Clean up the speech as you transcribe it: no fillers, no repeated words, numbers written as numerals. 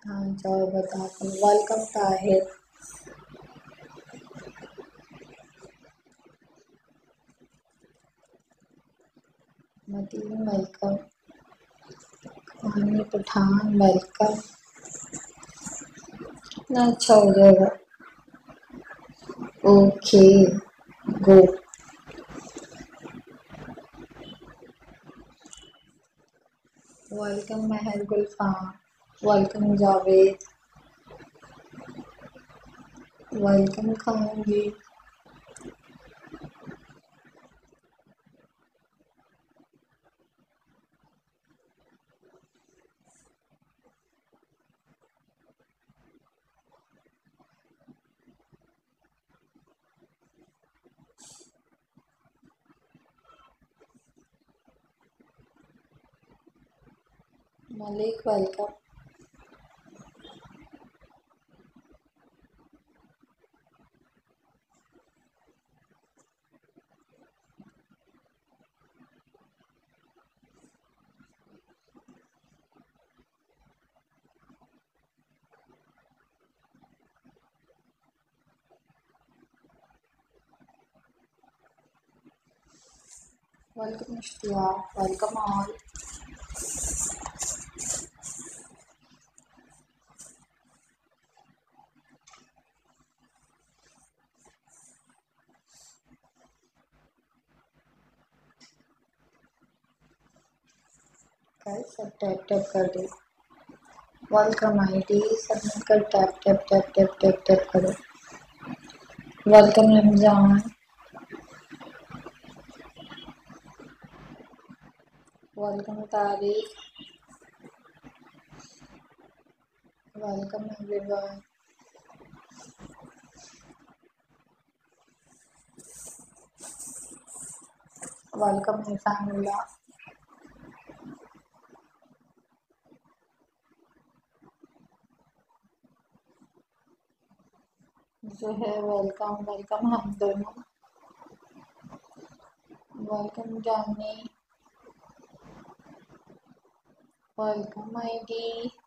हाँ जाओ बता वेलकम ताहिर। Medina welcome. कहानी पठान वेलकम। कितना अच्छा हो जाएगा। Okay go. Welcome Mehar Gulfam. Welcome Javed. Welcome खाऊंगी। Malik welcome. Welcome Ishtiaq. Welcome all. Guys सब टैप टैप कर दो। वेलकम आईडी सबमिट कर tap tap tap tap tap tap करो। Welcome Ramzan. Welcome Tariq. Welcome everyone. Welcome Nisanullah. जो है वेलकम वेलकम हम दोनों। वेलकम जानी। Welcome ID.